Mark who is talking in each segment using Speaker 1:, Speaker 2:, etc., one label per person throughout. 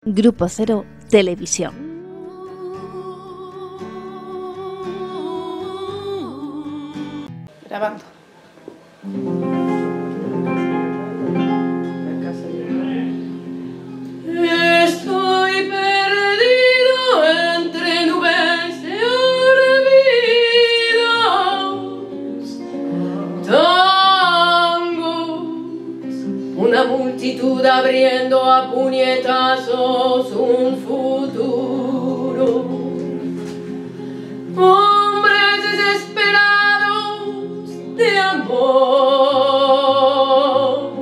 Speaker 1: Grupo Cero Televisión.
Speaker 2: Grabando. Estoy perdido entre nubes de olvidos, tangos, una multitud abriendo a puñetazos un futuro, hombres desesperados de amor,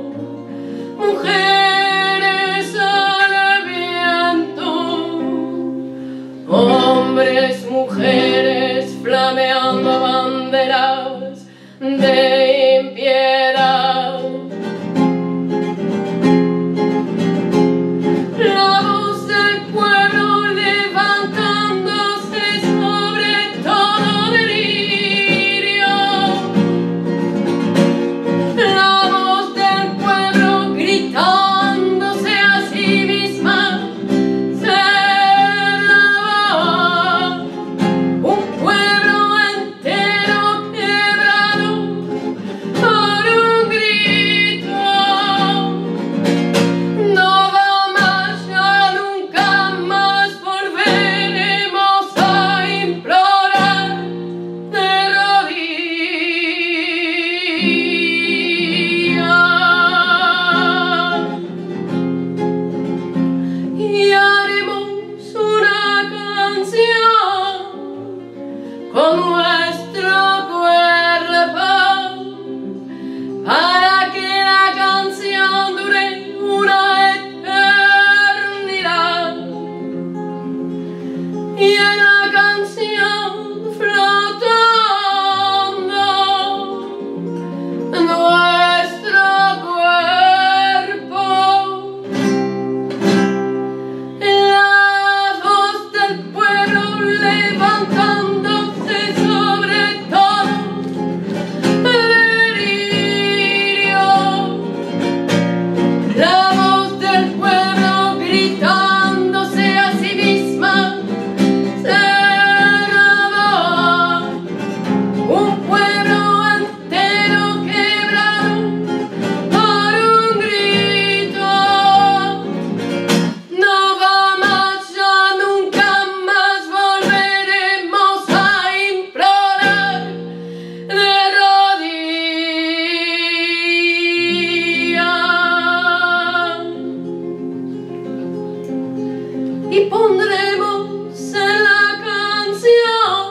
Speaker 2: mujeres al viento, hombres, mujeres flameando banderas de impiedad. La voz del pueblo levantándose sobre todo delirio. La voz del pueblo gritándose a sí misma. Se lava un pueblo entero quebrado por un grito. No va más, ya nunca más volveremos a implorar de rodillas. Y haremos una canción con nuestro cuerpo para que la canción dure una eternidad. Y en la canción flotando nuestro cuerpo, la voz del pueblo levantándose sobre todo delirio. La voz del pueblo gritándose a sí misma. Se lava un pueblo entero quebrado por un grito. No va más, ya nunca más volveremos a implorar de rodillas. Y pondremos en la canción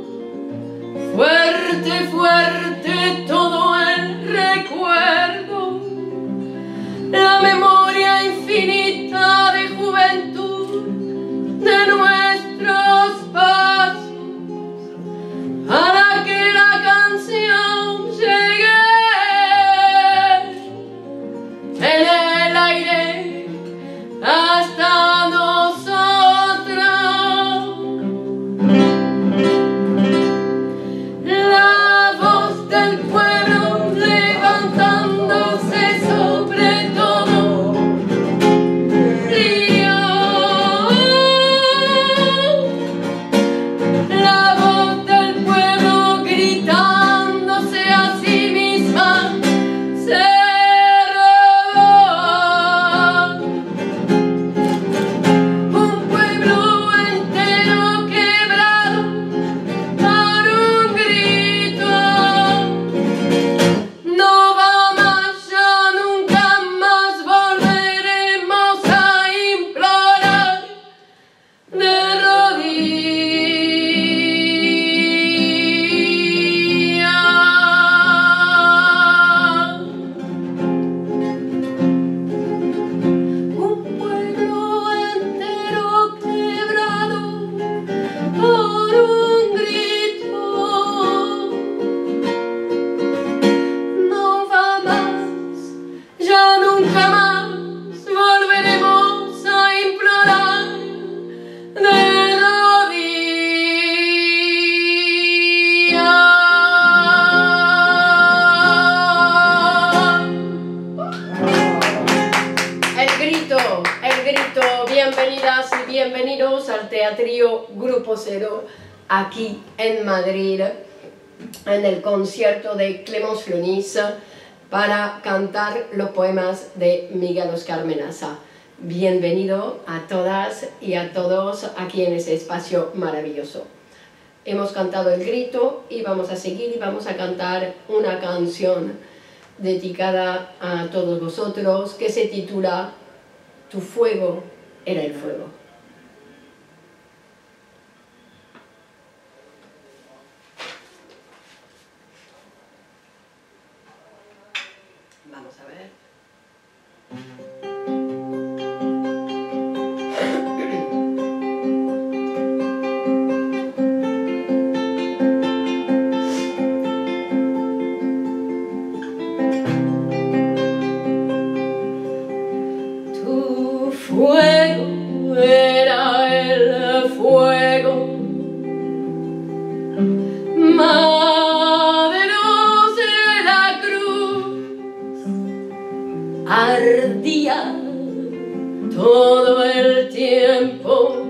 Speaker 2: fuerte, fuerte todo el recuerdo, la memoria infinita de juventud de nuestros pasos, para que la canción llegue en el aire hasta nosotros. La voz bienvenidas y bienvenidos al Teatrillo Grupo Cero, aquí en Madrid, en el concierto de Clémence Flonis para cantar los poemas de Miguel Óscar Menaza. Bienvenido a todas y a todos aquí en ese espacio maravilloso. Hemos cantado El Grito y vamos a seguir y vamos a cantar una canción dedicada a todos vosotros que se titula Tu fuego era el fuego. Vamos a ver.
Speaker 3: Fuego era el fuego, maderos de la cruz, ardía todo el tiempo,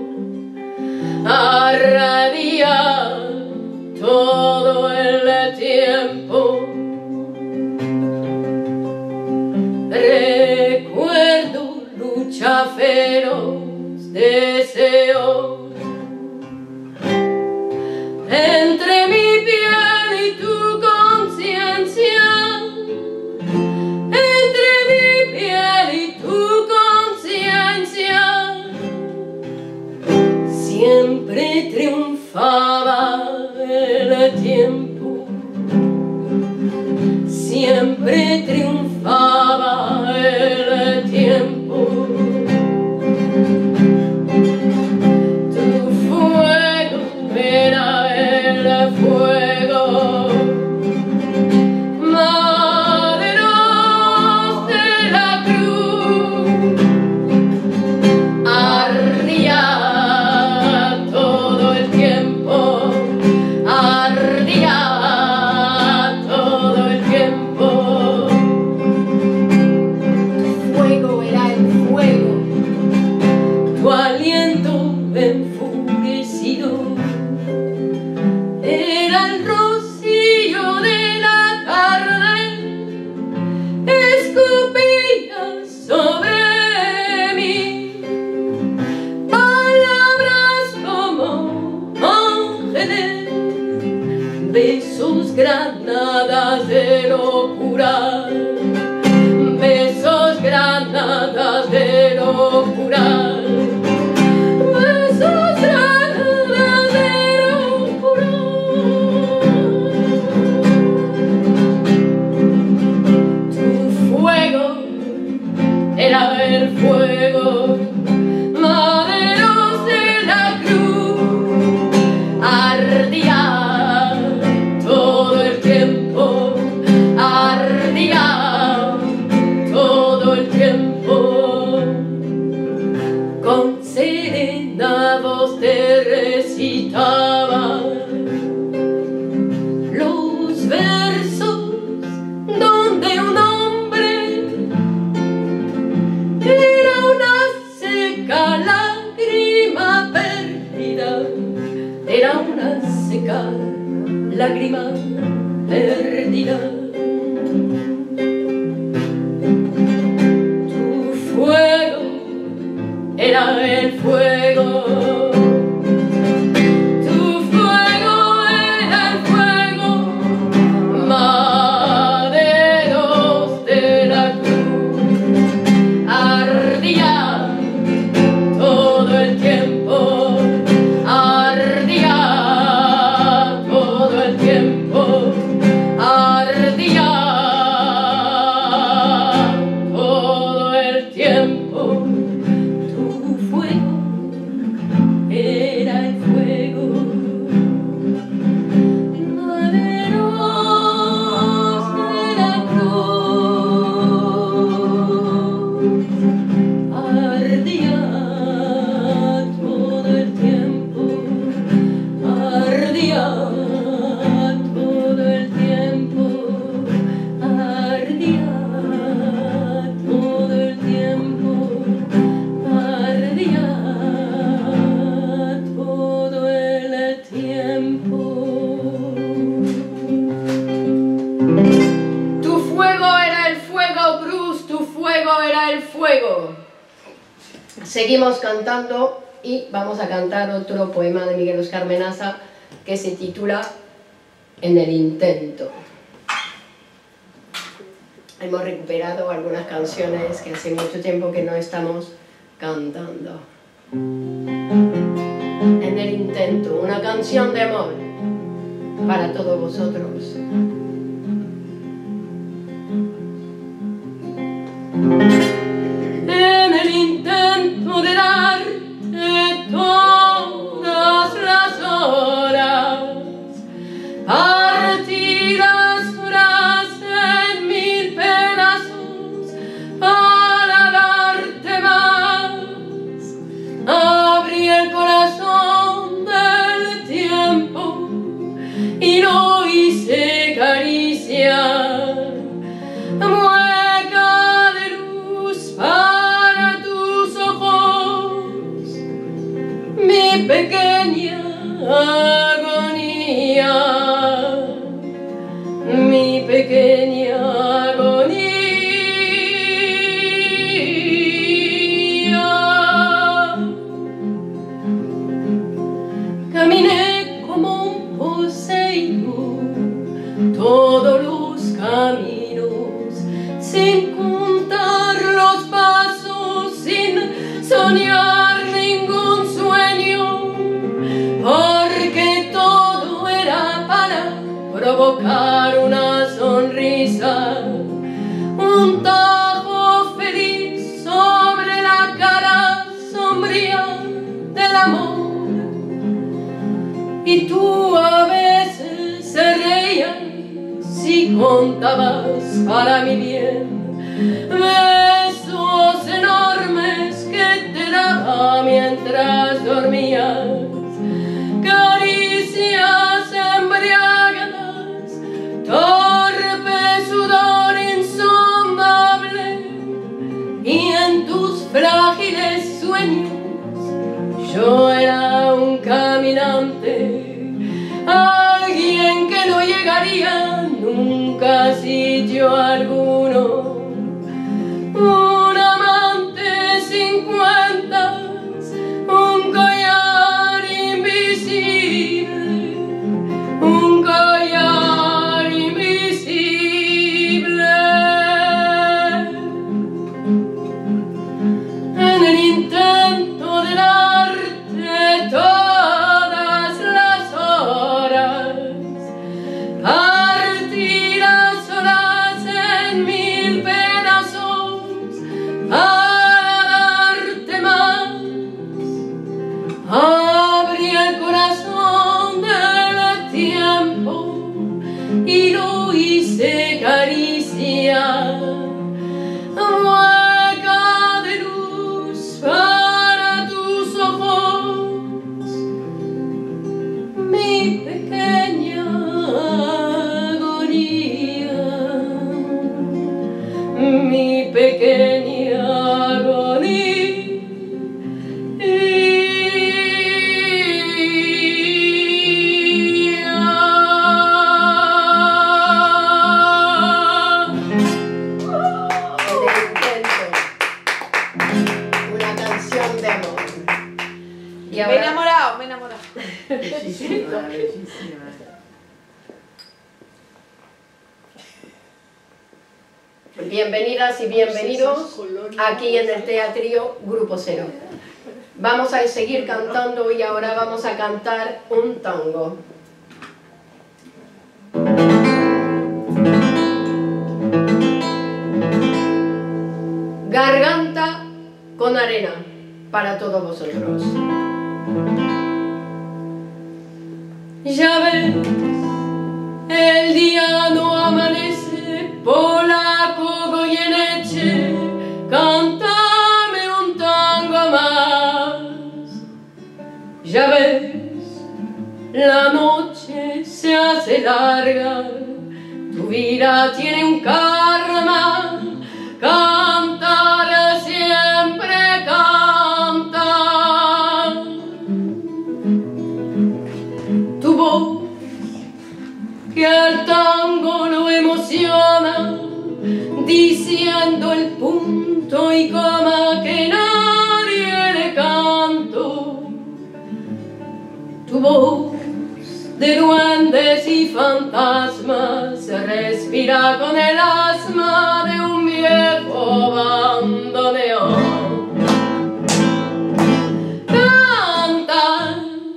Speaker 3: ardía todo el tiempo. Recuerdo lucha feroz, deseo entre mi piel y tu conciencia, entre mi piel y tu conciencia. Siempre triunfaba el tiempo, siempre triunfaba el tiempo. Tu fuego era el fuego, maderos de la cruz, ardía todo el tiempo, ardía todo el tiempo.
Speaker 2: Tu fuego era el fuego,
Speaker 3: Tu aliento enfurecido era el rocío de la tarde, escupía sobre mí palabras como ángeles, besos granadas de locura, besos granadas de locura. Besos granadas de locura. Tu fuego era el fuego, maderos de la cruz, ardía todo el tiempo, ardía todo el tiempo. Con serena voz te recitaba los versos donde un hombre era una seca lágrima perdida, era una seca lágrima perdida. Tu fuego era el fuego, tu fuego era el fuego, maderos de la cruz, ardía todo el tiempo, ardía todo el tiempo, ardía todo el tiempo. Tu fuego
Speaker 2: Seguimos cantando y vamos a cantar otro poema de Miguel Óscar Menaza que se titula En el intento. Hemos recuperado algunas canciones que hace mucho tiempo que no estamos cantando. En el intento, una canción de amor para todos vosotros.
Speaker 3: En el intento de darte todas las horas, partí las horas en 1000 pedazos para darte más. Abrí el corazón del tiempo y lo hice cariciar. Mueca de luz para tus ojos, mi pequeña agonía, mi pequeña agonía. Caminé como un poseído todos los caminos, sin contar los pasos, sin soñar ningún sueño, porque todo era para provocar una sonrisa, un tajo feliz sobre la cara sombría del amor. Y tú a veces se reías si contabas para mi bien besos enormes que te daba mientras dormías, caricias embriagadas, torpe sudor insondable, y en tus frágiles sueños yo era un caminante, alguien que no llegaría nunca a sitio alguno, un amante sin cuentas, un collar invisible, un collar invisible. En el intento de darte todas las horas, partí las horas en 1000 pedazos para darte más. Abrí el corazón del tiempo y lo hice cariciar. Mueca de luz para tus ojos, mi pequeña agonía, mi pequeña agonía.
Speaker 2: Una canción de amor. Y
Speaker 4: Me he
Speaker 2: ahora,
Speaker 4: enamorado, me he enamorado.
Speaker 5: Bellísima, bellísima.
Speaker 2: bienvenidas y bienvenidos aquí en el Teatrio Grupo Cero. Vamos a seguir cantando y ahora vamos a cantar un tango. Garganta con arena para todos vosotros.
Speaker 3: Ya ves, el día no amanece, polaco Goyeneche, cántame un tango más. Ya ves, la noche se hace larga, tu vida tiene un karma, cantar siempre canta. Tu voz que al tango lo emociona, diciendo el punto y coma que nadie le Tu voz de duendes y fantasmas se respira con el asma de un viejo bandoneón. Canta,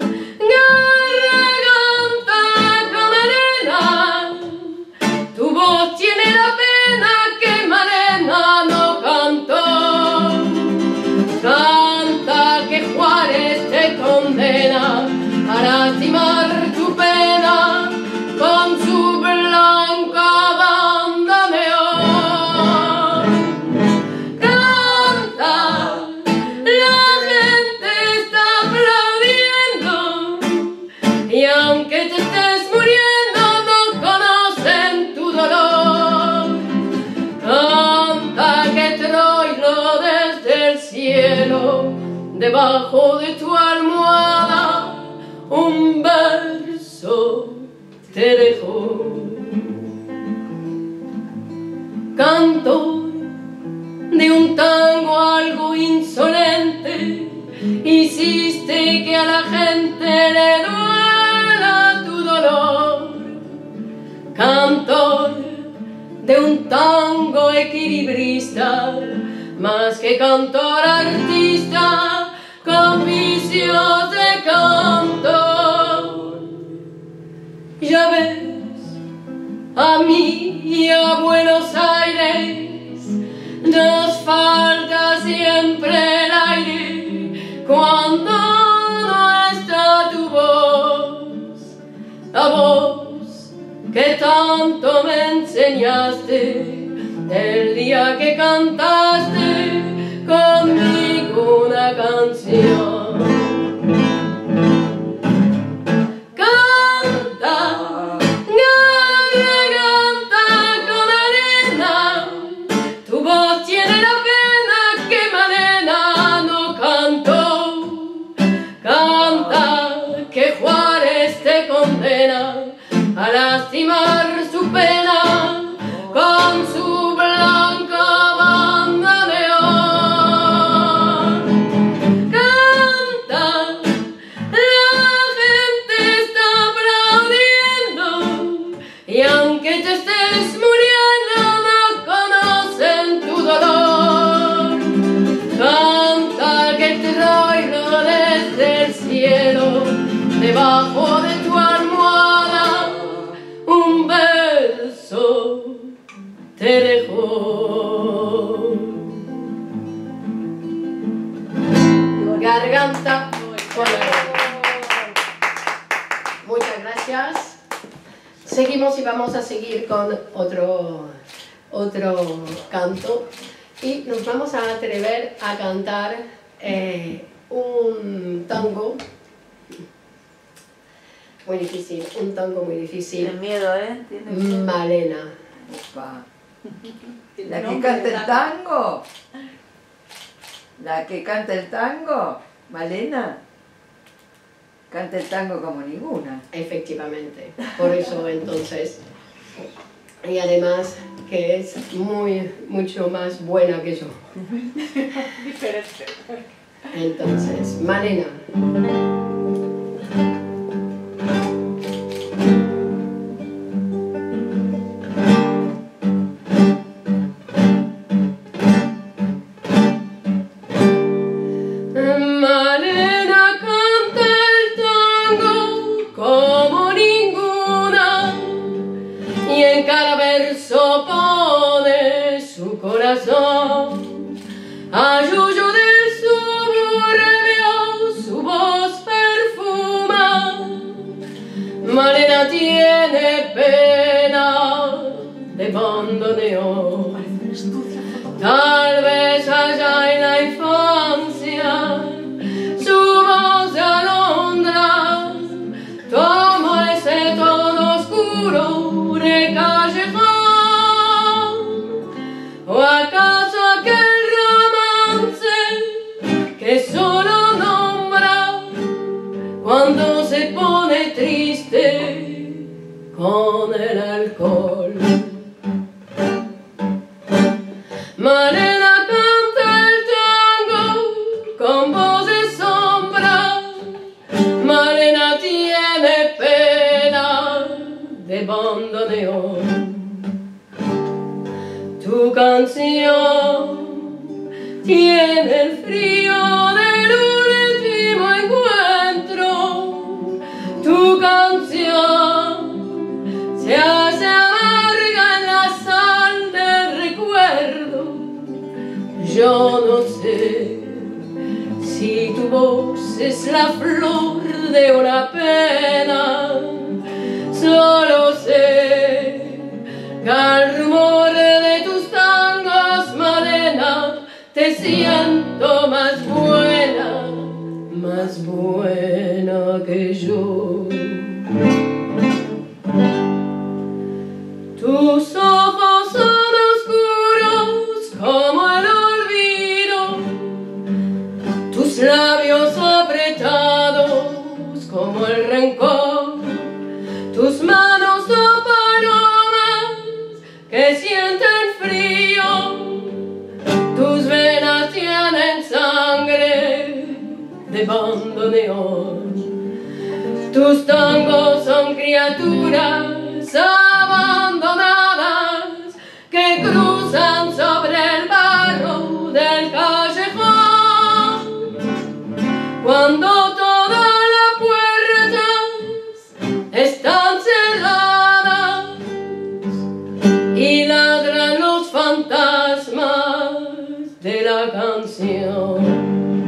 Speaker 3: garganta camarena, tu voz tiene la pena que Malena no cantó. Canta que Juárez te condena a lastimar tu pena con su blanca bandoneón. Canta, la gente está aplaudiendo y aunque te estés muriendo no conocen tu dolor. Canta que Troilo desde el cielo, debajo de tu almohada, un verso te dejó. Cantor de un tango algo insolente, hiciste que a la gente le duela tu dolor. Cantor de un tango equilibrista, más que cantor artista, con vicios de cantor. Ya ves, a mí y a Buenos Aires nos falta siempre el aire cuando no está tu voz, la voz que tanto me enseñaste el día que cantaste conmigo una canción. Canta, garganta con arena, tu voz tiene la pena que Malena no cantó. Canta que Juárez te condena a lastimar su pena con su blanca bandoneón. Canta, la gente está aplaudiendo y aunque te estés muriendo no conocen tu dolor. Canta que Troilo desde el cielo, debajo de tu almohada, un verso te dejó. Garganta con arena. Muchas gracias. Seguimos y vamos a seguir con otro canto y nos vamos a atrever a cantar un tango muy difícil, un tango muy difícil.
Speaker 5: Tiene miedo, ¿eh? Tiene miedo.
Speaker 2: Malena.
Speaker 5: Opa. La que canta el tango. La que canta el tango, Malena. Canta el tango como ninguna.
Speaker 2: Efectivamente, por eso entonces, y además que es mucho más buena que yo.
Speaker 3: Diferente.
Speaker 2: Entonces, Malena.
Speaker 3: Malena canta el tango como ninguna y en cada verso pone su corazón. A Yuyu del suburbio su voz perfuma. Malena tiene pena de bandoneón. Tal vez allá en la infancia su voz de alondra toma ese tono oscuro de callejón. ¿O acaso aquel romance que solo nombra cuando se pone triste con el alcohol? Malena canta el tango con voz de sombra. Malena tiene voz es la flor de una pena. Solo sé que al rumor de tus tangos, Malena, te siento más buena que yo. Tus ojos son oscuros como el olvido, tus labios apretados como el rencor, tus manos son palomas que sienten frío, tus venas tienen sangre de bandoneón. Tus tangos son criaturas abandonadas que cruzan sobre el barro del callejón. Cuando todas las puertas están cerradas y ladran los fantasmas de la canción.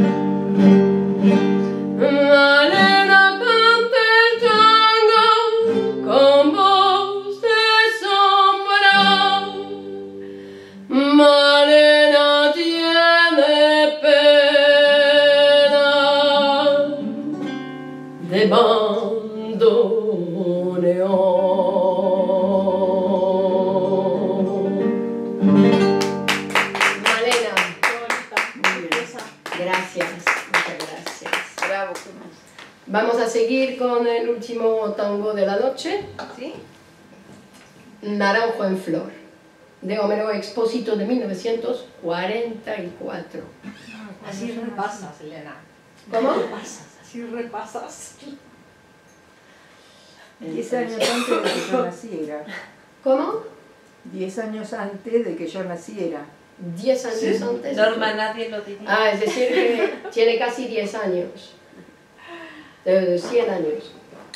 Speaker 3: Malena canta el tango con voz de sombra. Malena tiene pena de bandoneón.
Speaker 2: Malena, gracias, muchas gracias.
Speaker 5: Bravo.
Speaker 2: Vamos a seguir con el último tango de la noche.
Speaker 5: ¿Sí?
Speaker 2: Naranjo en flor, de Homero Expósito, de 1944.
Speaker 4: Así repasas, Elena.
Speaker 2: ¿Cómo?
Speaker 4: Así repasas.
Speaker 5: 10 años antes de que yo naciera.
Speaker 2: ¿Cómo?
Speaker 5: 10 años antes de que yo naciera.
Speaker 2: 10 años antes.
Speaker 6: Norma, nadie lo diría.
Speaker 2: Ah, es decir que tiene casi 10 años. De 100 años.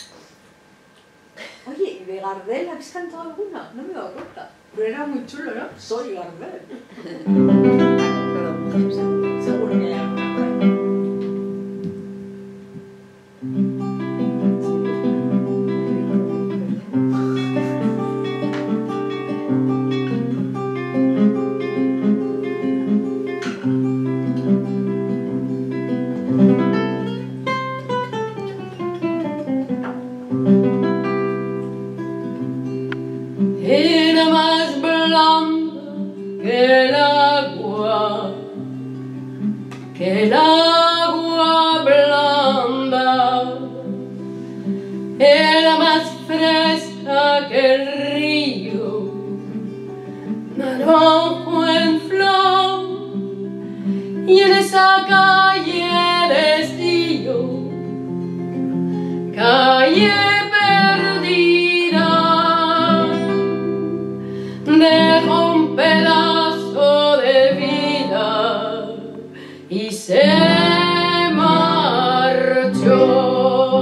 Speaker 4: Oye, ¿de Gardel habéis cantado alguna? No me he dado cuenta. Pero era muy chulo, ¿no? Soy Gardel. Seguro que hay alguna por ahí.
Speaker 3: Era más blanda que el agua blanda, era más fresca que el río, naranjo en flor, y en esa calle de estío, calle perdida, dejó un pedazo de vida y se marchó.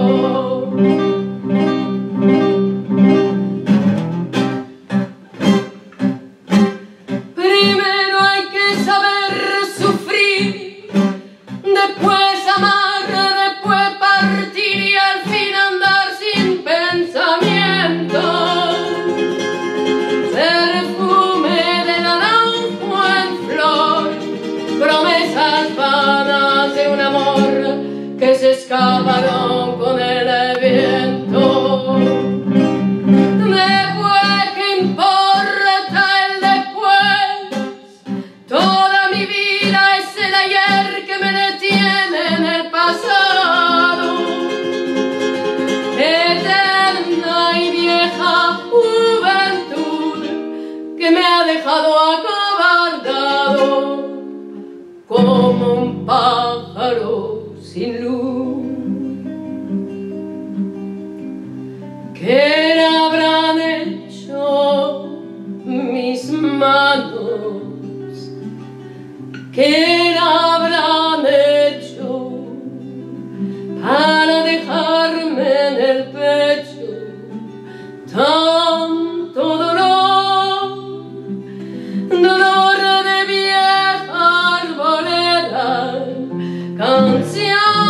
Speaker 3: Primero hay que saber sufrir, después amar, después partir y al fin andar sin pensamiento. Perfume de naranjo en flor, promesas vanas de un amor que se escaparon con el viento. Después, ¿qué importa el después? Toda mi vida es el ayer que me detiene en el pasado. Eterna y vieja juventud que me ha dejado acobardado como un pájaro sin luz. ¿Qué le habrán hecho mis manos? ¿Qué le habrán hecho para dejarme en el pecho tanto dolor? Dolor de vieja arboleda, canción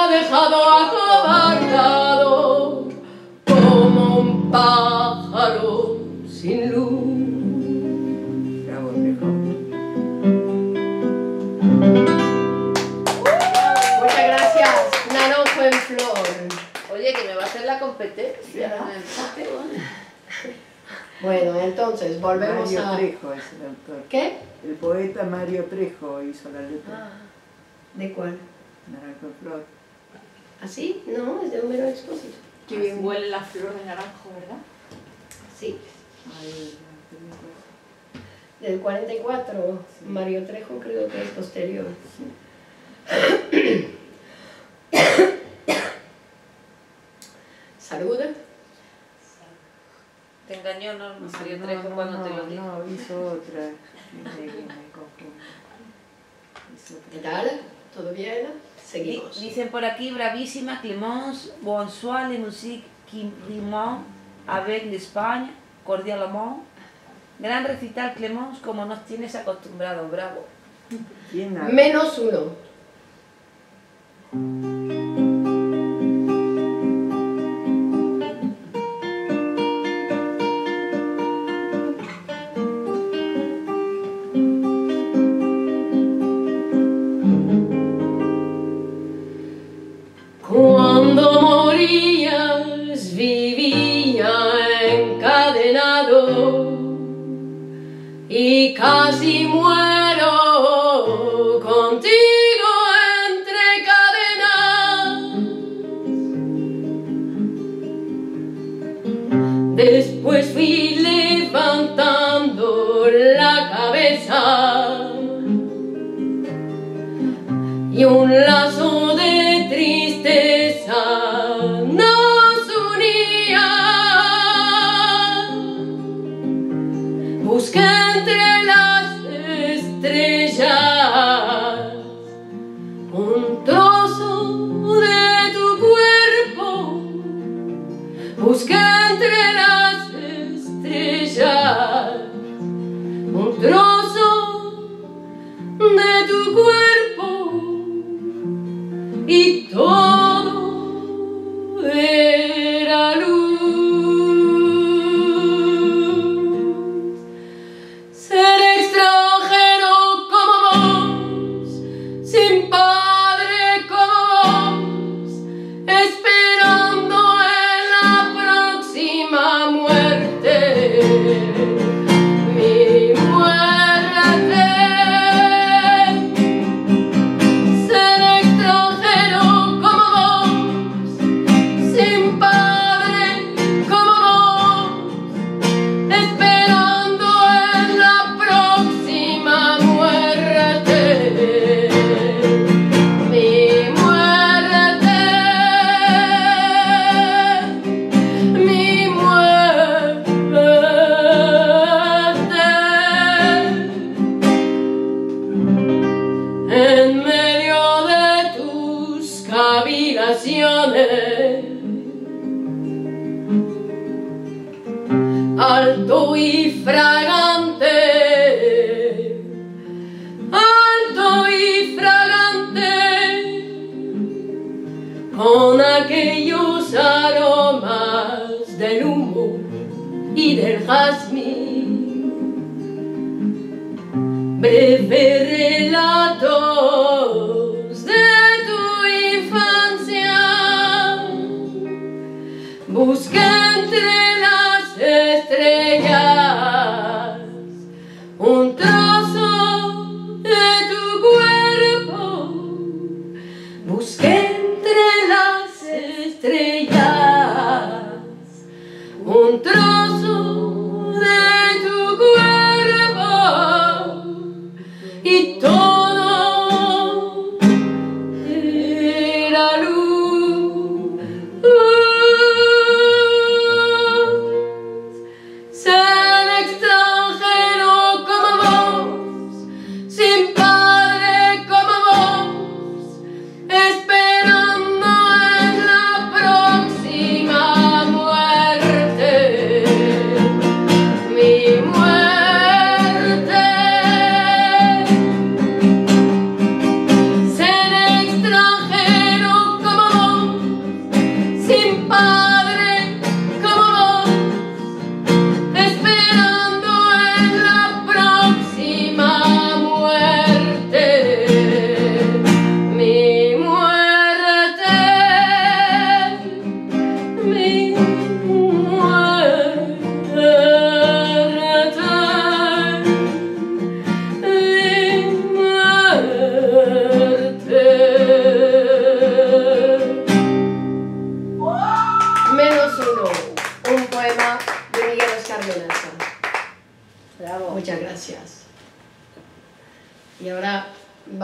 Speaker 3: dejado acobardado como un pájaro sin luz.
Speaker 5: Bravo, Trejo.
Speaker 2: Muchas gracias, Naranjo en Flor.
Speaker 6: Oye, que me va a hacer la competencia.
Speaker 2: Bueno, entonces volvemos
Speaker 5: Mario
Speaker 2: a...
Speaker 5: Trejo es el autor.
Speaker 2: ¿Qué?
Speaker 5: El poeta Mario Trejo hizo la letra.
Speaker 2: Ah, ¿de cuál?
Speaker 5: Naranjo en Flor.
Speaker 2: ¿Así? No, es de Homero Expósito.
Speaker 4: Qué bien huele la flor de naranjo, ¿verdad?
Speaker 2: Sí,
Speaker 5: Ay,
Speaker 2: del 44. Mario Trejo creo que es posterior. Saluda.
Speaker 6: Te engañó, ¿no? Mario
Speaker 5: no,
Speaker 6: Trejo cuando
Speaker 5: no,
Speaker 6: te lo dijo.
Speaker 5: no, hizo otra. Me confundo. Hizo otra.
Speaker 2: ¿Qué tal? ¿Todo bien? Seguimos.
Speaker 6: Dicen por aquí, bravísima Clémence, bonsoir les musiques qui riment avec l'Espagne, cordialement. Gran recital, Clémence, como nos tienes acostumbrados, bravo.
Speaker 5: ¿Quién habla?
Speaker 2: -1.
Speaker 3: Cuando morías vivía encadenado y casi muero contigo entre cadenas. Después fui levantando la cabeza y un lazo de tristeza nos unía. Busqué entre las estrellas un trozo de tu cuerpo. Busqué entre las estrellas un trozo de tu cuerpo. Y todo era luz. Ser extranjero como vos, sin padre como vos, esperando en la próxima muerte. Mi muerte. Ser extranjero como vos, sin padre como vos, esperando en la próxima muerte. Mi muerte, mi muerte. En medio de tus cavilaciones, alto y fragante, con aquellos aromas del humo y del jazmín. Breve relatos de tu infancia, busqué entre las estrellas un trozo de tu cuerpo. Busqué entre las estrellas un trozo de tu cuerpo. Y todo era luz. Ser extranjero como vos, sin padre como vos, esperando en la próxima muerte. Mi muerte. Ser extranjero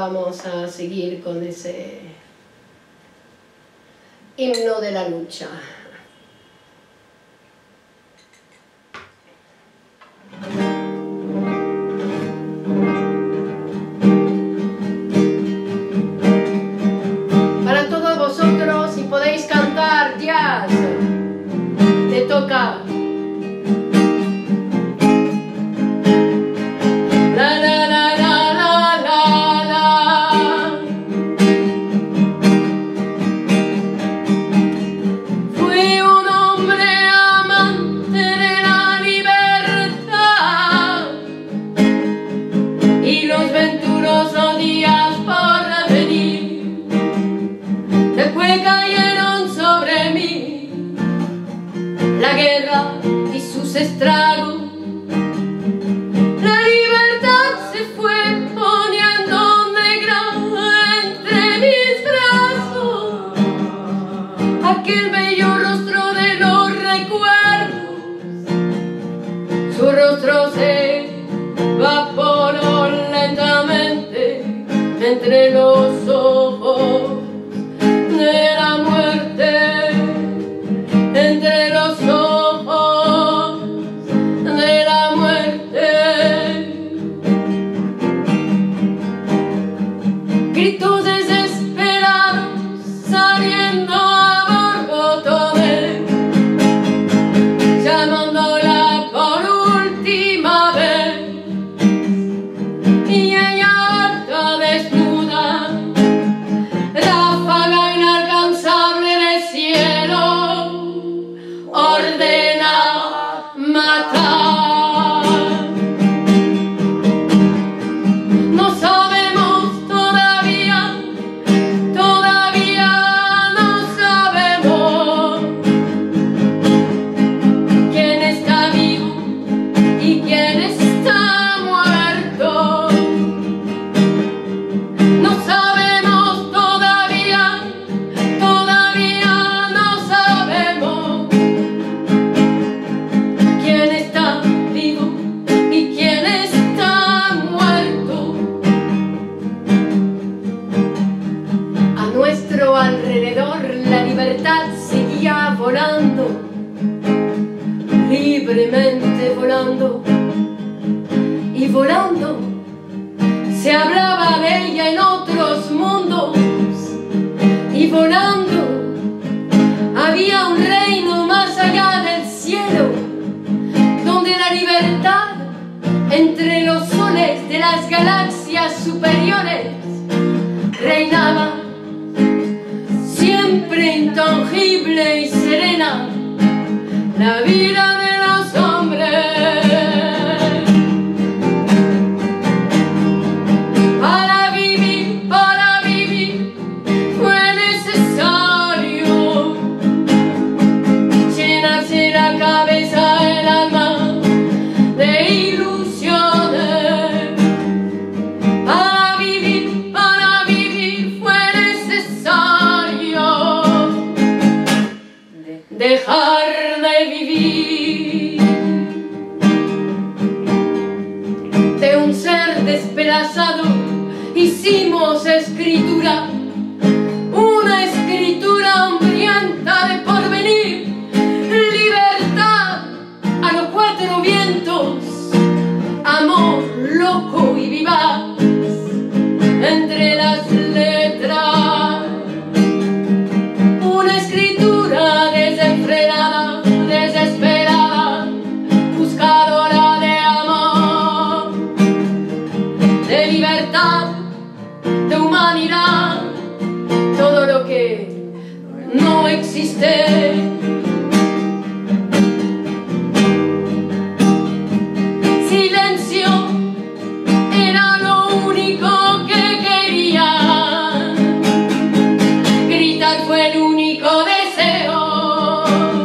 Speaker 2: vamos a seguir con ese himno de la lucha. Para todos vosotros, si podéis cantar jazz, te toca. La la la la la la la. Fui un hombre amante de la libertad y los venturosos días por venir después cayeron sobre mí la guerra y sus estragos. La libertad se fue poniendo negra entre mis brazos. Aquel bello rostro de los recuerdos, su rostro se evaporó lentamente entre los ojos de la muerte, entre los ojos de la muerte. Gritos desesperados saliendo a borbotones, llamándola por última vez, y ella alta desnuda, ráfaga inalcanzable del cielo, ordena matar. No sabemos todavía no sabemos quién está vivo y quién está muerto. No sabemos todavía no sabemos quién está vivo y quién está muerto. A nuestro alrededor la libertad seguía volando, libremente volando, y volando se hablaba de ella en otros mundos, y volando había un reino más allá del cielo, donde la libertad entre los soles de las galaxias superiores reinaba, siempre intangible y serena, la vida de los hombres. Para vivir fue necesario llenarse la cabeza, el alma de ilusiones. Para vivir fue necesario dejar de vivir. De un ser despedazado hicimos escritura, una escritura hambrienta de porvenir, libertad a los cuatro vientos, amor loco y vivaz entre las letras, una escritura desenfrenada, desesperada, buscadora de amor, de libertad, de humanidad, todo lo que no existe. Silencio era lo único que quería, gritar fue el único deseo,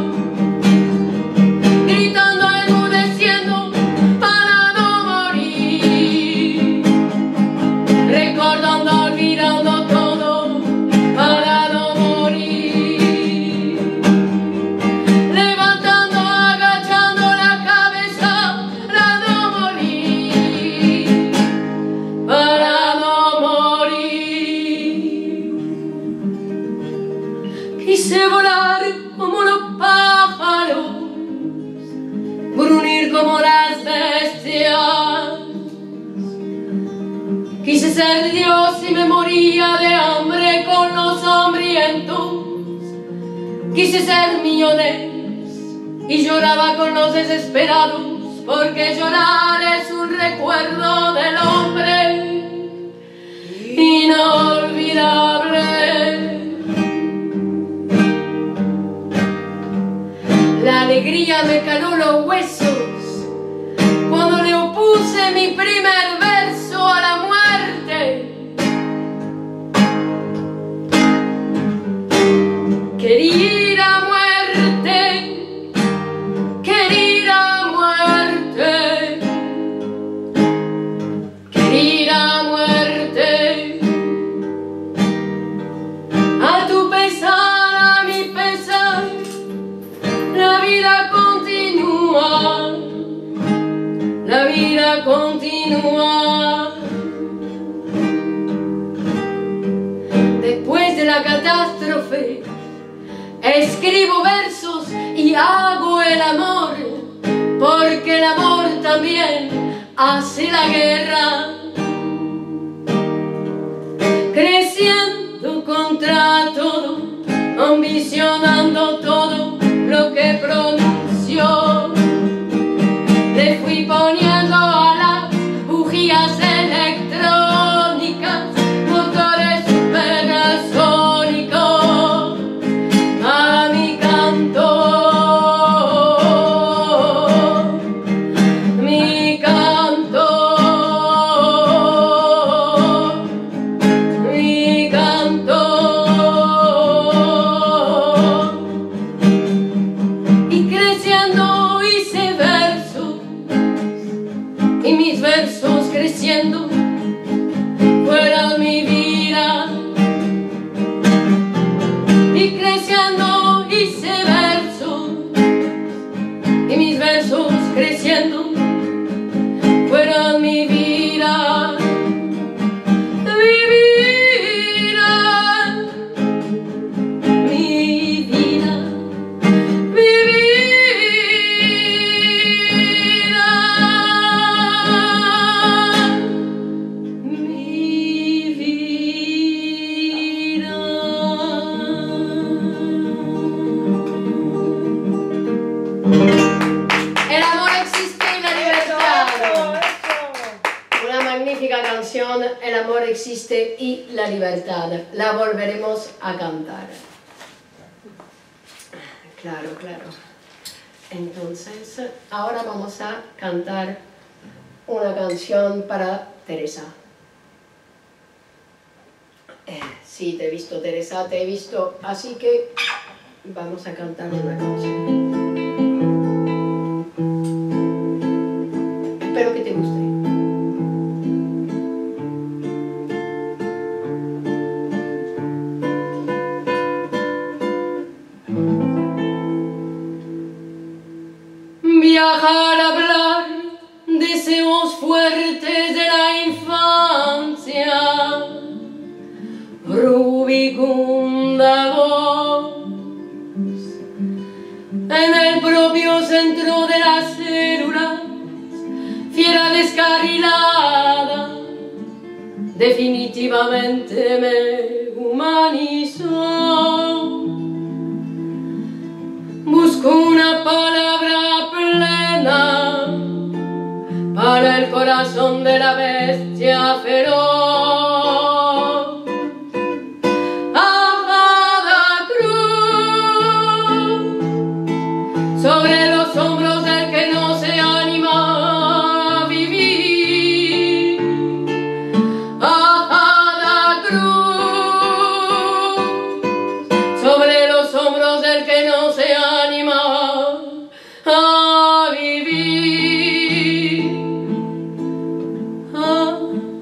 Speaker 2: gritando, enmudeciendo para no morir, recordando, olvidando todo para no morir, levantando, agachando la cabeza para no morir, para no morir.
Speaker 3: Quise volar como los pájaros, gruñir como las bestias. Quise ser Dios y me moría de hambre con los hambrientos. Quise ser millones y lloraba con los desesperados, porque llorar es un recuerdo del hombre inolvidable. La alegría me caló los huesos cuando le opuse mi primer verso a la muerte. Querida muerte, querida muerte, querida muerte, a tu pesar, a mi pesar, la vida continúa, la vida continúa. Después de la catástrofe, escribo versos y hago el amor, porque el amor también hace la guerra. Creciendo contra todo, ambicionando todo lo que pronunció, le fui poniendo a las bujías electrónicas motores supersónicos a mi canto, mi canto, mi canto. Y creciendo hice versos, y mis versos creciendo fueron mi vida. Y creciendo hice versos, y mis versos creciendo fueron mi vida. Mi vida, mi vida, mi vida, mi vida. El amor existe y la libertad. Una magnífica canción, El amor existe y la libertad. La volveremos a cantar. Claro, claro. Entonces, ahora vamos a cantar una canción para Teresa. Sí, te he visto, Teresa, te he visto. Así que vamos a cantar una canción. Espero que te guste. Viajar, hablar, deseos fuertes de la infancia, rubicunda voz, en el propio centro de las células, fiera descarrilada, definitivamente me humanizó. Busco una palabra plena para el corazón de la bestia feroz. Amada cruz, sobre los hombros del que no se anima a vivir. Amada cruz, sobre los hombros del que no se anima a vivir, a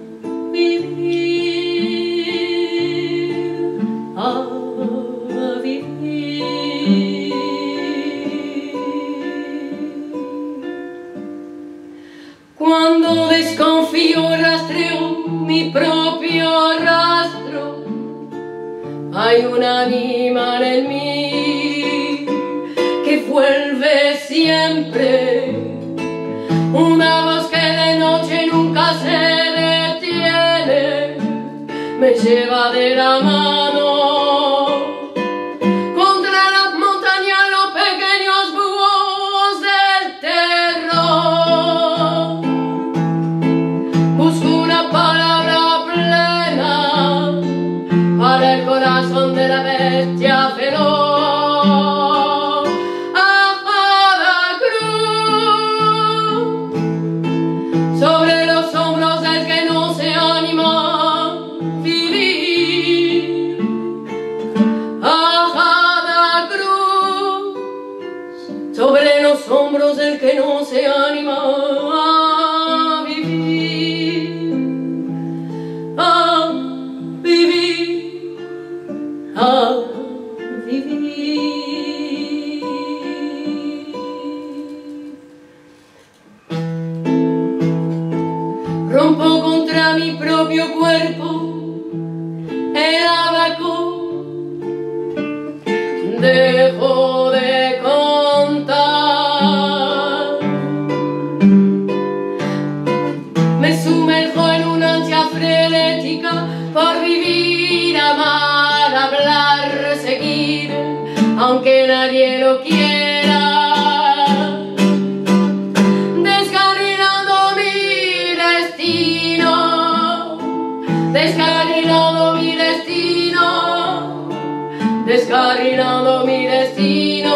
Speaker 3: vivir, a vivir. Cuando desconfío rastreo mi propio rastro, hay un animal animal en mí que vuelve siempre, una voz que de noche nunca se detiene, me lleva de la mano contra las montañas los pequeños búhos del terror. Busco una palabra plena para el corazón de la bestia feroz. Ajada cruz sobre los hombros del que no se anima a vivir. Ajada cruz sobre los hombros del que no se anima a vivir. A vivir, a vivir. Rompo contra mi propio cuerpo el abaco, dejo de contar, me sumerjo en una ansia frenética por vivir, amar, hablar, seguir, aunque nadie lo quiera, descarrilando mi destino, descarrilando mi destino, descarrilando mi destino.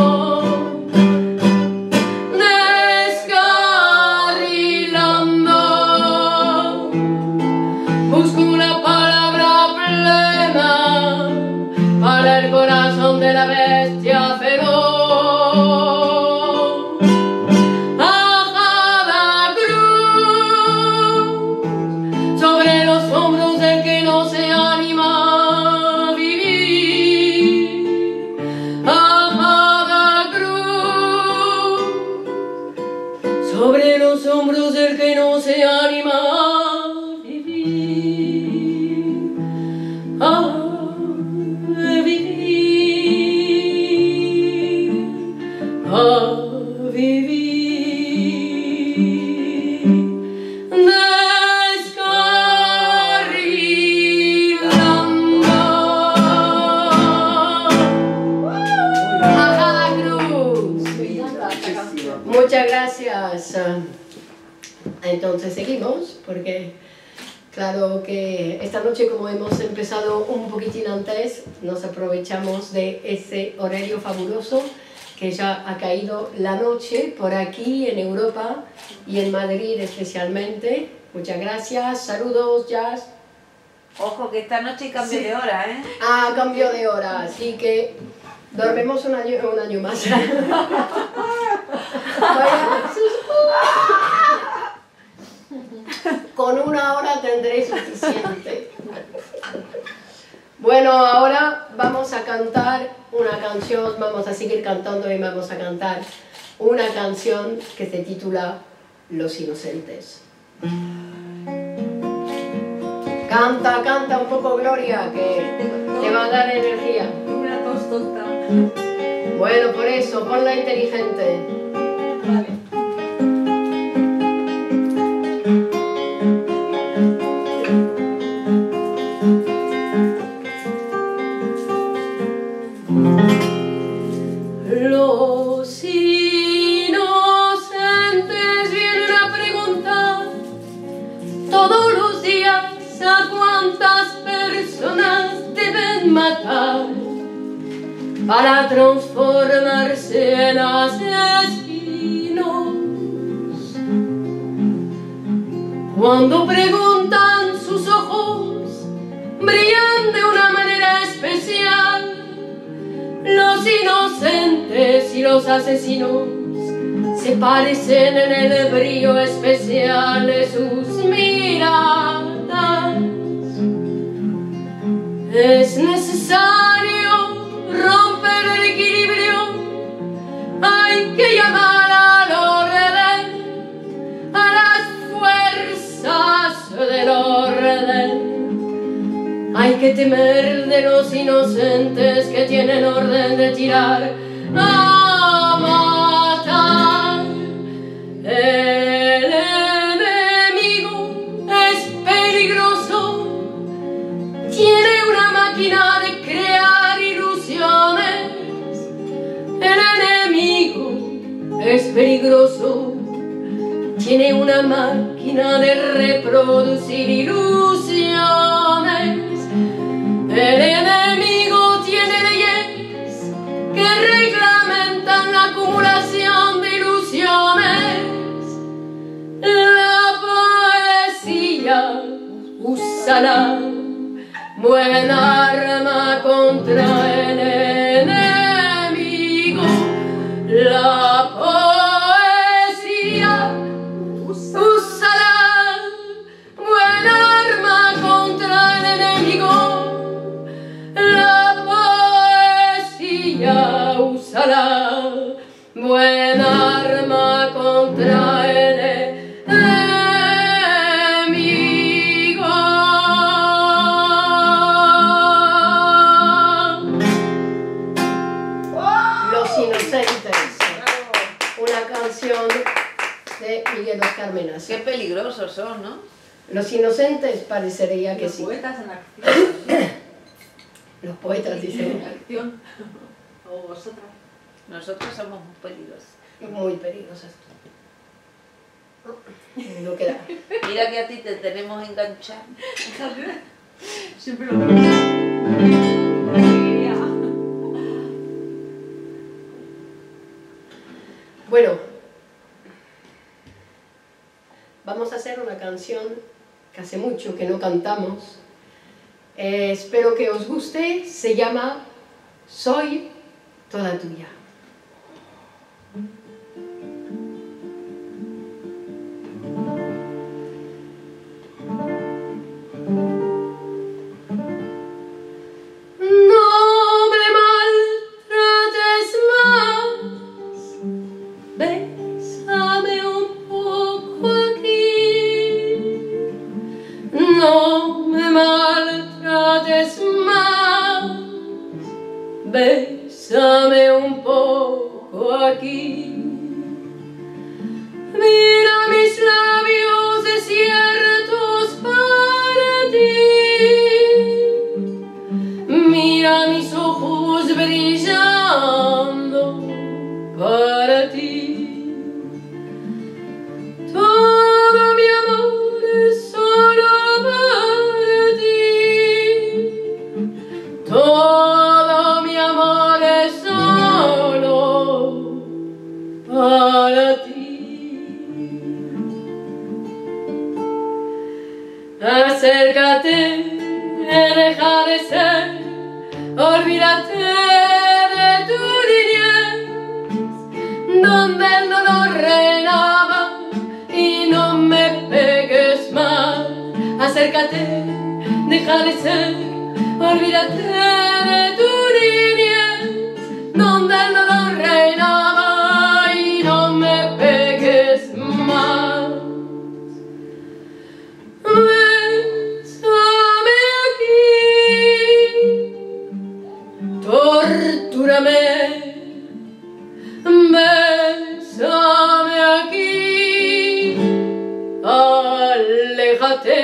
Speaker 3: Descarrilando, busco una palabra plena para el corazón de la bestia feroz. Ajada cruz sobre los hombros del que no se anima a vivir. Ajada cruz sobre los hombros del que no se anima a vivir. A vivir, a vivir. Descarrilando. Ajada cruz. Muchas gracias. Entonces seguimos, porque claro que esta noche, como hemos empezado un poquitín antes, nos aprovechamos de ese horario fabuloso que ya ha caído la noche por aquí en Europa y en Madrid especialmente. Muchas gracias, saludos, Jazz.
Speaker 6: Ojo que esta noche hay cambio de hora, ¿eh?
Speaker 2: Ah, cambio de hora, así que dormimos un año más. Con una hora tendré suficiente. Bueno, ahora vamos a cantar una canción, vamos a seguir cantando y vamos a cantar una canción que se titula Los Inocentes. Canta, canta un poco, Gloria, que te va a dar energía.
Speaker 4: Una tos tonta.
Speaker 2: Bueno, por eso, ponla inteligente.
Speaker 4: Vale.
Speaker 3: Los inocentes vienen a preguntar todos los días a cuántas personas deben matar para transformarse en asesinos. Cuando preguntan, sus ojos brillan de una manera especial. Los inocentes y los asesinos se parecen en el brillo especial de sus miradas. Es necesario romper el equilibrio, hay que llamar al orden, a las fuerzas del orden. Hay que temer de los inocentes que tienen orden de tirar a matar. El enemigo es peligroso, tiene una máquina de crear ilusiones. El enemigo es peligroso, tiene una máquina de reproducir ilusiones. El enemigo tiene leyes que reglamentan la acumulación de ilusiones. La poesía úsala, buena arma contra el enemigo. La poesía úsala, buena arma contra el enemigo. La poesía úsala, buena arma contra el enemigo.
Speaker 2: Los Inocentes, una canción de Miguel Oscar Menaza.
Speaker 6: Qué peligrosos son, ¿no?
Speaker 2: Los Inocentes parecería que
Speaker 4: Los
Speaker 2: sí.
Speaker 4: poetas en acción.
Speaker 2: Los poetas dicen
Speaker 4: En acción. O vosotras.
Speaker 6: Nosotros somos muy peligrosos.
Speaker 2: muy peligrosas. No queda.
Speaker 6: Mira que a ti te tenemos enganchado.
Speaker 4: Siempre lo mismo. Alegría.
Speaker 2: Bueno, vamos a hacer una canción que hace mucho que no cantamos. Espero que os guste. Se llama Soy toda tuya.
Speaker 3: Bésame un poco aquí. Mira mis labios desiertos para ti. Mira mis ojos brillando para ti. Todo mi amor es solo para ti. Todo mi amor es solo para ti. Acércate, deja de ser, olvídate de tu niñez, donde el dolor reinaba, y no me pegues más. Acércate, deja de ser, olvídate de tu niñez, donde el dolor reinaba, y no me pegues más. Bésame aquí, tortúrame, bésame aquí, aléjate.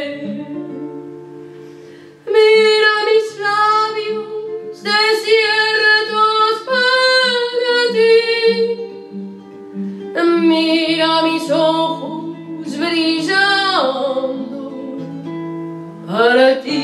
Speaker 3: Mira mis labios desiertos para ti. Mira mis ojos brillando para ti.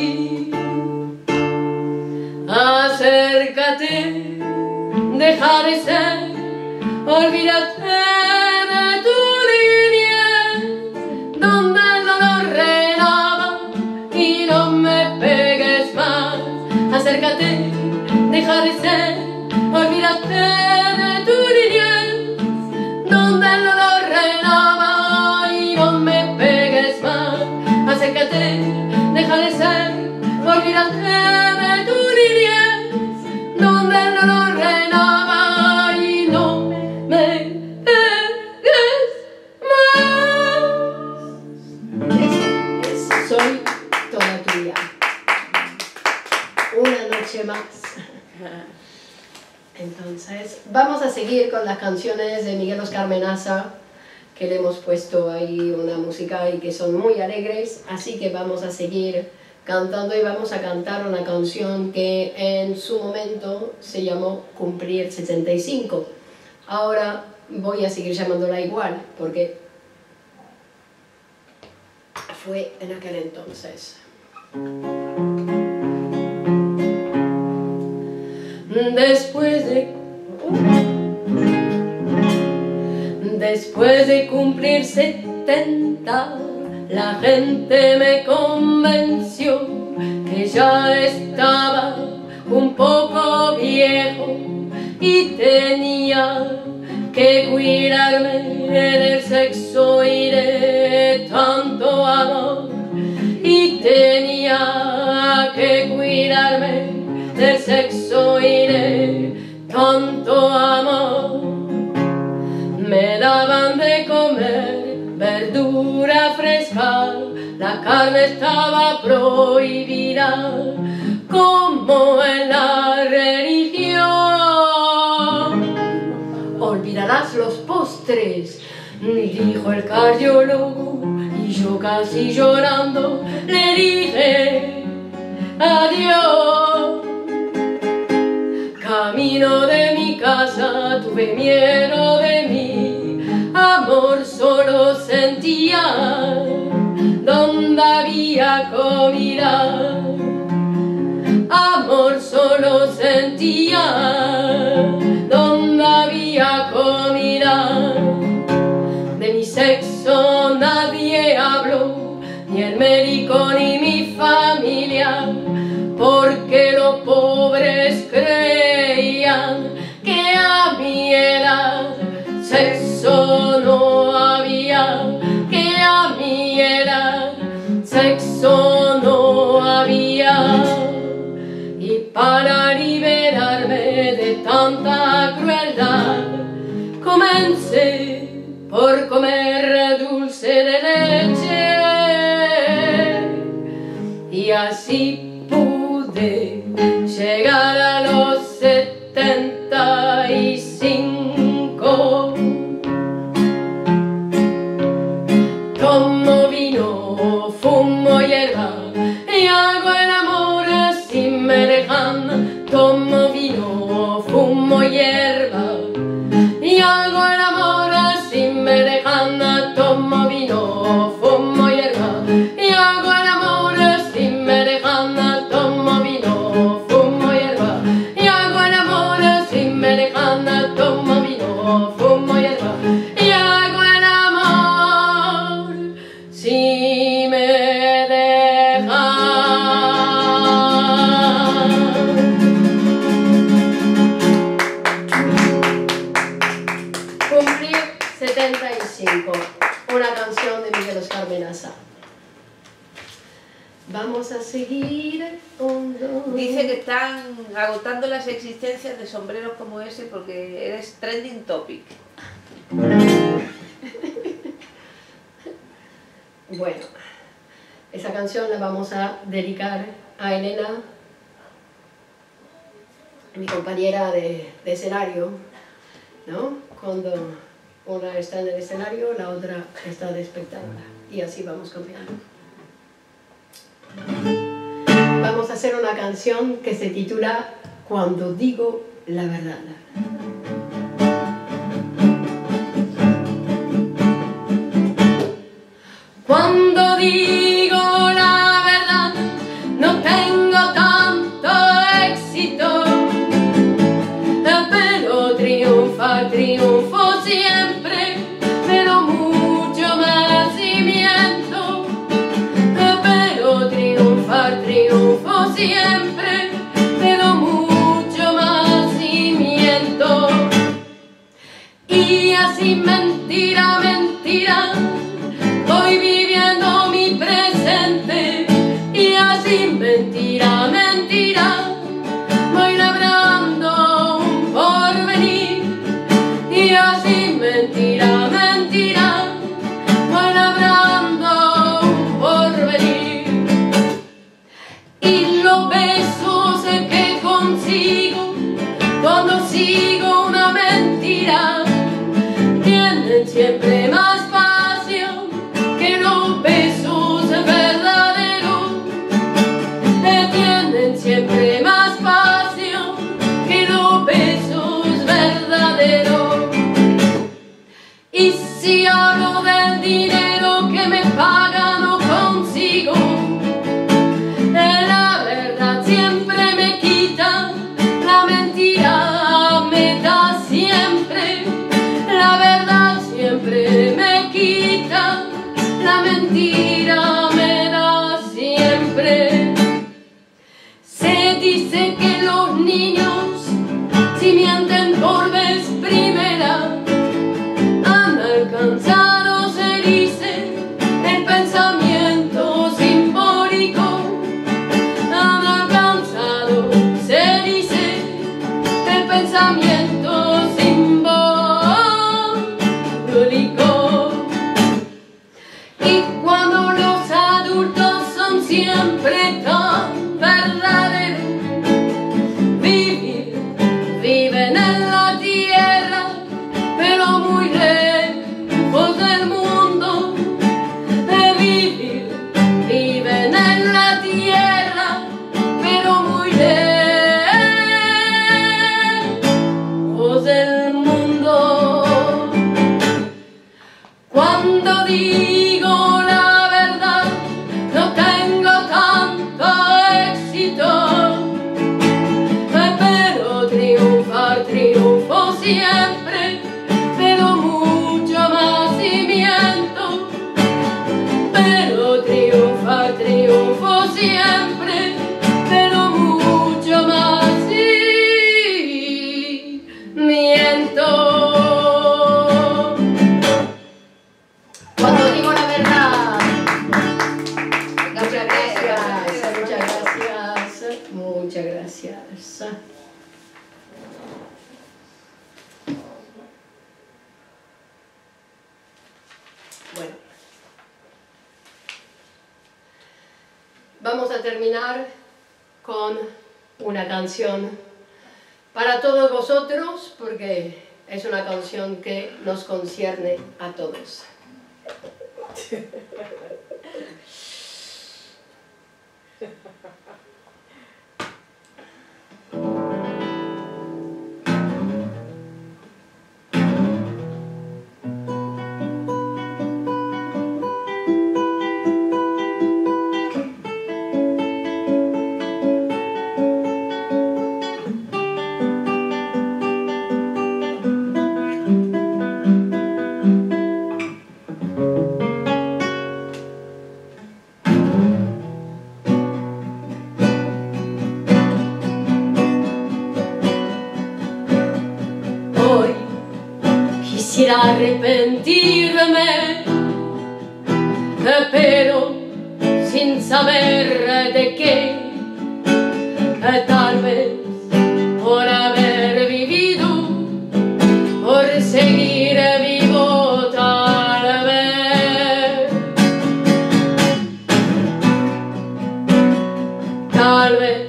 Speaker 3: Acércate, deja de ser, olvídate de tu niñez, donde el dolor reinaba, y no me pegues más. Acércate, deja de ser, olvídate de tu niñez, donde el dolor reinaba, y no me pegues más. Acércate, deja de ser, olvídate de tu niñez, donde el dolor reinaba, y no me pegues más.
Speaker 2: Soy toda tuya. Entonces, vamos a seguir con las canciones de Miguel Oscar Menaza, que le hemos puesto ahí una música y que son muy alegres, así que vamos a seguir cantando y vamos a cantar una canción que en su momento se llamó Cumplir 75. Ahora voy a seguir llamándola igual, porque fue en aquel entonces. Después de cumplir 70, la gente me convenció que ya estaba un poco viejo y tenía que cuidarme del sexo y de tanto amor, y tenía que cuidarme del sexo y de tanto amor. Me daban de comer verdura fresca, la carne estaba prohibida, como en la religión. Olvidarás los postres, dijo el cardiólogo, y yo casi llorando le dije adiós. Camino de mi casa tuve miedo de mi amor, solo sentía donde había comida. Amor, solo sentía donde había comida. De mi sexo nadie habló, ni el médico ni mi familia, porque los pobres creían que a mi edad sexo no había, que a mi edad sexo no había. Y para liberarme de tanta crueldad, comencé por comer dulce de leche, y así pude llegar a los 75. Tomo vino, fumo hierba y hago el amor si me dejan. Tomo vino, fumo hierba y hago el amor si me dejan. Tomo vino, fumo hierba y hago el amor si me dejan. Tomo vino, fumo hierba y hago el amor si me dejan. Tomo vino, fumo hierba y hago el amor si me dejan. Cumplir 75, una canción de Miguel Oscar Menaza. Vamos a seguir.
Speaker 6: Dice que están agotando las existencias de sombreros como ese porque eres trending topic.
Speaker 2: Bueno, esa canción la vamos a dedicar a Elena, mi compañera de escenario, ¿no? Cuando una está en el escenario, la otra está de espectadora, y así vamos cambiando. Vamos a hacer una canción que se titula Cuando digo la verdad. Cuando digo la verdad, no tengo tanto éxito, pero triunfo siempre, pero mucho más cimiento, pero triunfo siempre, pero mucho más cimiento. Y así mentira, mentira, voy viviendo mi presente, y así mentira, mentira, voy labrando un porvenir, y así mentira, mentira, voy labrando un porvenir. Y los besos que consigo
Speaker 3: consigo una mentira, tienen siempre más pasión que los besos verdaderos, tienen siempre más pasión que los besos verdaderos. Y si hablo del dinero que me pagan o consigo, la verdad siempre me quita, la mentira me da siempre, la verdad siempre me quita, la mentira me da siempre. Se dice que los niños, si mienten por vez primera, han alcanzado, se dice, el pensamiento simbólico. Han alcanzado, se dice, el pensamiento simbólico. Y cuando los adultos son siempre tan verdaderos, viven en la tierra, pero muy lejos del mundo. Viven en la tierra, pero muy lejos del mundo. Cuando digo la verdad, no tengo tanto éxito, pero triunfo siempre, pero mucho más cimiento. Pero triunfo siempre, pero mucho más cimiento. Cuando digo la verdad. Muchas gracias, muchas gracias. Bueno, vamos a terminar con una canción para todos vosotros, porque es una canción que nos concierne a todos. Quisiera arrepentirme, pero sin saber de qué, tal vez por haber vivido, por seguir vivo, tal vez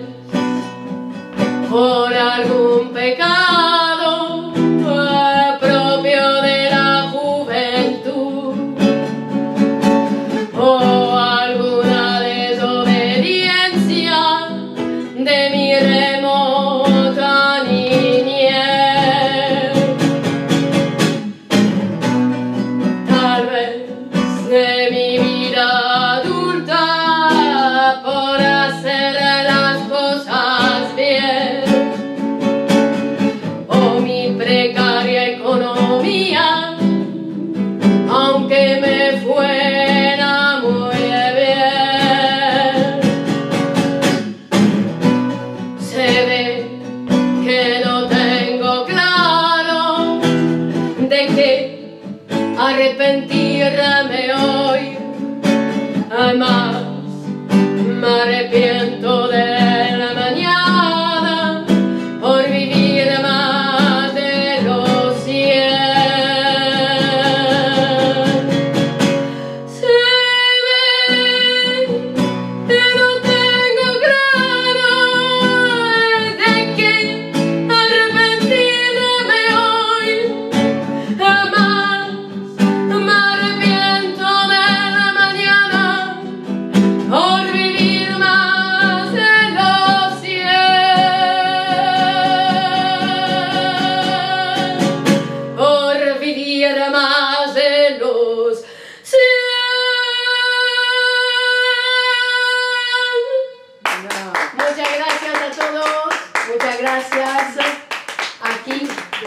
Speaker 3: por algún pecado propio de la juventud, o alguna desobediencia de mi remota niñez, tal vez de mi vida adulta por hacer las cosas bien, o mi precaria economía, aunque me fuera muy bien. Se ve que no tengo claro de qué arrepentirme hoy, además me arrepiento de la mañana por vivir más de los 100. Se ve que no tengo claro de qué arrepentirme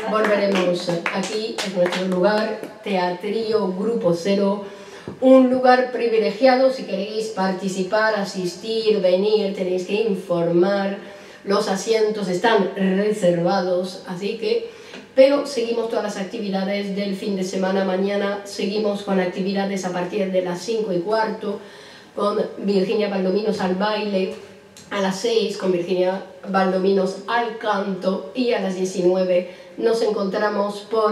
Speaker 2: volveremos. Aquí es nuestro lugar, Teatrío Grupo Cero, un lugar privilegiado. Si queréis participar, asistir, venir, tenéis que informar. Los asientos están reservados, así que... Pero seguimos todas las actividades del fin de semana. Mañana seguimos con actividades a partir de las 5:15, con Virginia Valdominos al baile, a las 6 con Virginia Valdominos al canto, y a las 19 nos encontramos por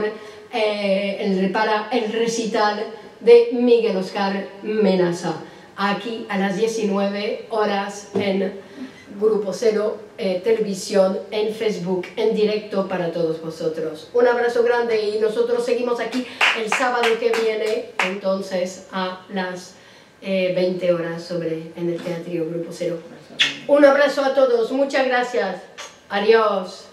Speaker 2: el recital de Miguel Oscar Menaza, aquí a las 19 horas en Grupo Cero Televisión, en Facebook, en directo para todos vosotros. Un abrazo grande y nosotros seguimos aquí el sábado que viene, entonces a las 20 horas en el Teatrío Grupo Cero. Un abrazo a todos, muchas gracias, adiós.